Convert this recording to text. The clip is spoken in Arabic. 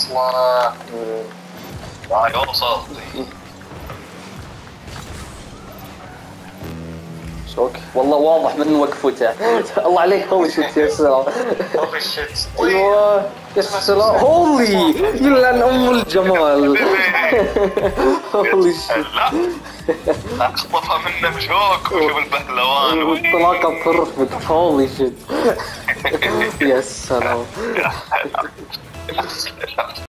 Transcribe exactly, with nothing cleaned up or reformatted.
اصلا. هاي وصل. شوك والله واضح من وقفته. الله عليك هولي شيت يا سلام. هولي شيت. ايوه يا سلام هولي يلعن ام الجمال. هولي شيت. لا اخطفها منه بشوك وشوف البهلوان. انطلاقة بيرفكت. هولي شيت. يا سلام.